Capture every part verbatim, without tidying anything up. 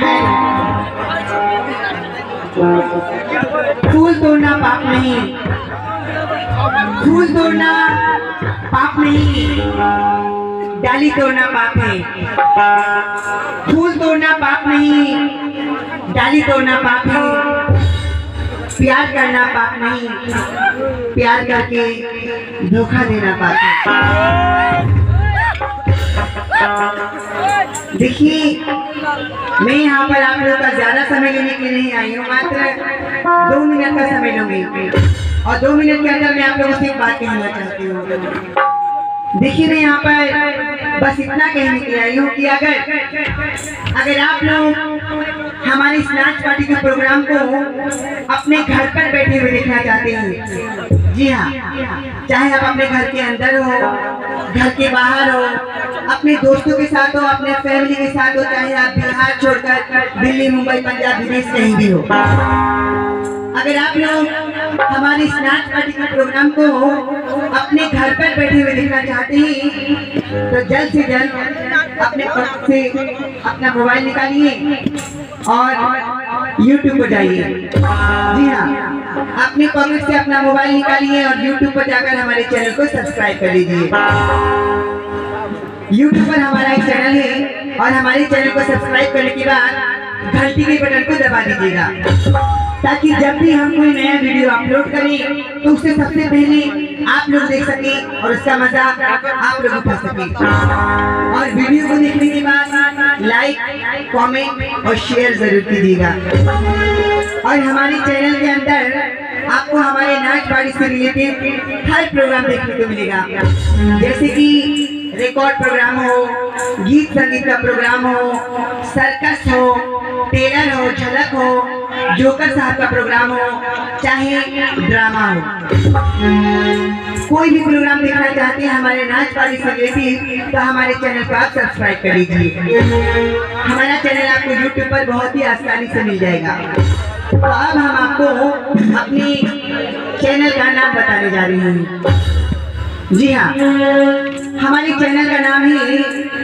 फूल तोड़ना पाप नहीं, फूल तोड़ना पाप नहीं, डाली तोड़ना पाप है। फूल तोड़ना पाप नहीं, डाली तोड़ना पाप है। प्यार करना पाप नहीं, प्यार करके धोखा देना पाप है। देखिए, मैं यहाँ पर आप लोग का ज्यादा समय लेने के लिए नहीं आई हूँ, मात्र दो मिनट का समय लूंगी और दो मिनट के अंदर मैं आप लोगों से एक बात कहना चाहती हूँ। देखिए, मैं यहाँ पर बस इतना कहने के लिए आई हूँ कि अगर अगर आप लोग हमारे इस नाच पार्टी के प्रोग्राम को अपने घर पर बैठे हुए देखना चाहते हैं, जी हाँ, चाहे आप अपने घर के अंदर हो, घर के बाहर हो, अपने दोस्तों के साथ हो, अपने फैमिली के साथ हो, चाहे आप बिहार छोड़कर दिल्ली, मुंबई, पंजाब, विदेश कहीं भी हो, अगर आप लोग हमारे इस नाच पार्टी के प्रोग्राम को अपने घर पर बैठे हुए देखना चाहते हैं तो जल्द से जल्द अपने पॉकेट से अपना मोबाइल निकालिए और यूट्यूब पर जाइए। जी हाँ, अपने पॉकेट से अपना मोबाइल निकालिए और यूट्यूब पर जाकर हमारे चैनल को सब्सक्राइब कर लीजिए। यूट्यूब पर हमारा एक चैनल है और हमारे चैनल को सब्सक्राइब करने के बाद घंटी के बटन को दबा दीजिएगा, ताकि जब भी हम कोई नया वीडियो अपलोड करें तो उससे सबसे पहले आप लोग देख सकें और उसका मजा आप लोग उठा सकें। और वीडियो को देखने के बाद लाइक, कमेंट और शेयर जरूर कीजिएगा। और हमारे चैनल के अंदर आपको हमारे नाच पार्टी से रिलेटेड हर प्रोग्राम देखने को मिलेगा, जैसे कि रिकॉर्ड प्रोग्राम हो, गीत संगीत का प्रोग्राम हो, सर्कस हो, टेलर हो, झलक हो, जोकर साहब का प्रोग्राम हो, चाहे ड्रामा हो। कोई भी प्रोग्राम देखना चाहते हैं हमारे नाच पार्टी से रिलेटेड तो हमारे चैनल को आप सब्सक्राइब कर लीजिए। हमारा चैनल आपको यूट्यूब पर बहुत ही आसानी से मिल जाएगा। तो अब हम आपको अपनी चैनल का नाम बताने जा रहे हैं। जी हाँ, हमारे चैनल का नाम है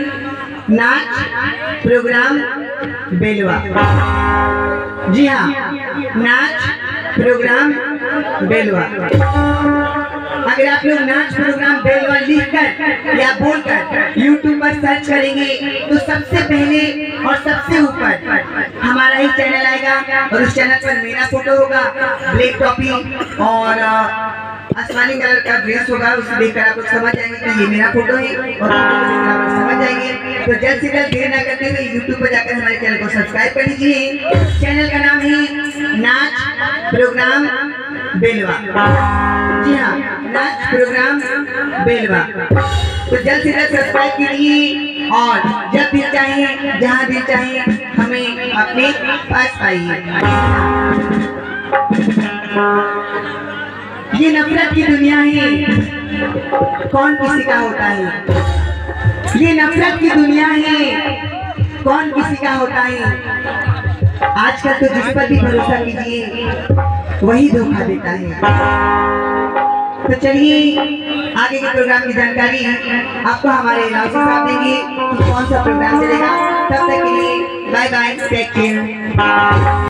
नाच प्रोग्राम बेलवा। जी हाँ, नाच प्रोग्राम बेलवा। अगर आप लोग नाच प्रोग्राम बेलवा लिखकर या बोलकर यूट्यूब पर सर्च करेंगे तो सबसे पहले और सबसे ऊपर हमारा ही चैनल आएगा और उस चैनल पर मेरा फोटो होगा, ब्लैक टॉपी और आसमानी कलर का ड्रेस होगा। उसे देखकर आप लोग समझ जाएंगे कि ये मेरा फोटो है और आप लोग समझ जाएंगे। तो जल्द से जल्द देर न करते हुए यूट्यूब पर जाकर हमारे चैनल को सब्सक्राइब कर लीजिए। चैनल का नाम है नाच प्रोग्राम बेलवा। जी हाँ, नाच प्रोग्राम बेलवा। तो जल्द से जल्द सब्सक्राइब कीजिए और जब दिल चाहे, जहाँ दिल चाहे, हमें अपने पास आइए। ये नफरत की दुनिया है, कौन किसी का होता है। ये नफरत की दुनिया है, कौन किसी का होता है। आजकल तो जिस पर भी भरोसा कीजिए वही धोखा देता है। तो चलिए, आगे के प्रोग्राम की जानकारी आपको हमारे नासिर साहब देंगे कि कौन सा प्रोग्राम चलेगा। तब तक के लिए बाय बाय, टेक केयर।